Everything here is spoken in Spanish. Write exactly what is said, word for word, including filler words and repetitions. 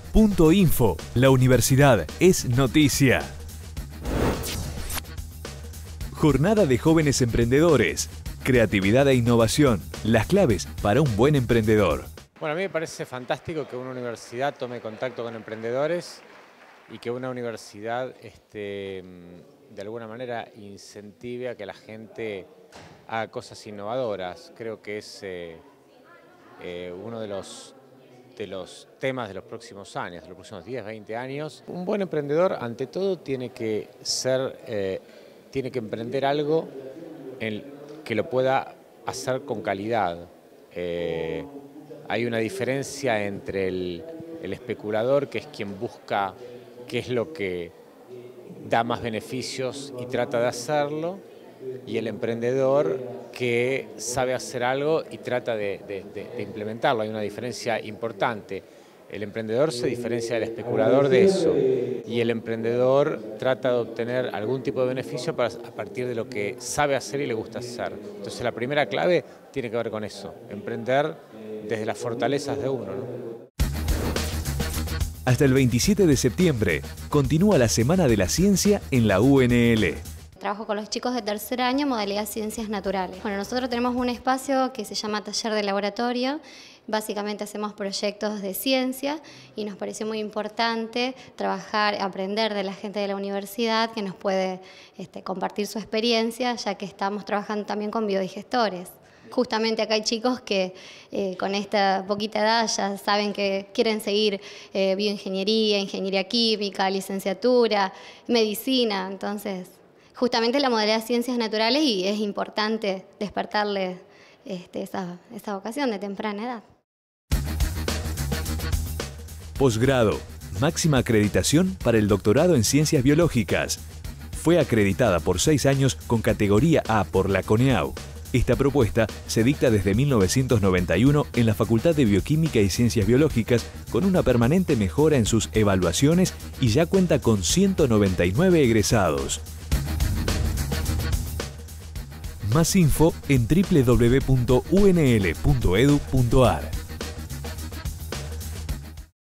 Punto Info. La universidad es noticia. Jornada de jóvenes emprendedores. Creatividad e innovación. Las claves para un buen emprendedor. Bueno, a mí me parece fantástico que una universidad tome contacto con emprendedores y que una universidad este, de alguna manera incentive a que la gente haga cosas innovadoras. Creo que es eh, eh, uno de los, de los temas de los próximos años, de los próximos diez, veinte años. Un buen emprendedor, ante todo, tiene que ser, eh, tiene que emprender algo en, que lo pueda hacer con calidad. Eh, hay una diferencia entre el, el especulador, que es quien busca qué es lo que da más beneficios y trata de hacerlo, y el emprendedor que sabe hacer algo y trata de, de, de, de implementarlo. Hay una diferencia importante. El emprendedor se diferencia del especulador de eso, y el emprendedor trata de obtener algún tipo de beneficio para, a partir de lo que sabe hacer y le gusta hacer. Entonces la primera clave tiene que ver con eso, emprender desde las fortalezas de uno, ¿no? Hasta el veintisiete de septiembre, continúa la Semana de la Ciencia en la U N L. Trabajo con los chicos de tercer año, modalidad Ciencias Naturales. Bueno, nosotros tenemos un espacio que se llama Taller de Laboratorio. Básicamente hacemos proyectos de ciencia y nos pareció muy importante trabajar, aprender de la gente de la universidad que nos puede este, compartir su experiencia, ya que estamos trabajando también con biodigestores. Justamente acá hay chicos que eh, con esta poquita edad ya saben que quieren seguir eh, bioingeniería, ingeniería química, licenciatura, medicina. Entonces, justamente la modalidad de ciencias naturales, y es importante despertarle este, esa, esa vocación de temprana edad. Posgrado. Máxima acreditación para el doctorado en Ciencias Biológicas. Fue acreditada por seis años con categoría A por la CONEAU. Esta propuesta se dicta desde mil novecientos noventa y uno en la Facultad de Bioquímica y Ciencias Biológicas, con una permanente mejora en sus evaluaciones, y ya cuenta con ciento noventa y nueve egresados. Más info en doble u doble u doble u punto u n l punto e d u punto a r.